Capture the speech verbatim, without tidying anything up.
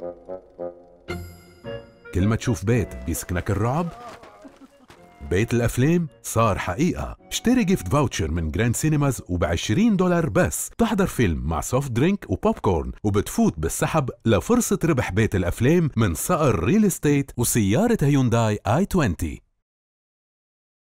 كل ما تشوف بيت يسكنك الرعب؟ بيت الأفلام صار حقيقة. اشتري جيفت فاوتشر من جراند سينماز وبعشرين دولار بس تحضر فيلم مع سوفت درينك وبوب كورن، وبتفوت بالسحب لفرصة ربح بيت الأفلام من صقر ريل استيت وسيارة هيونداي آي عشرين.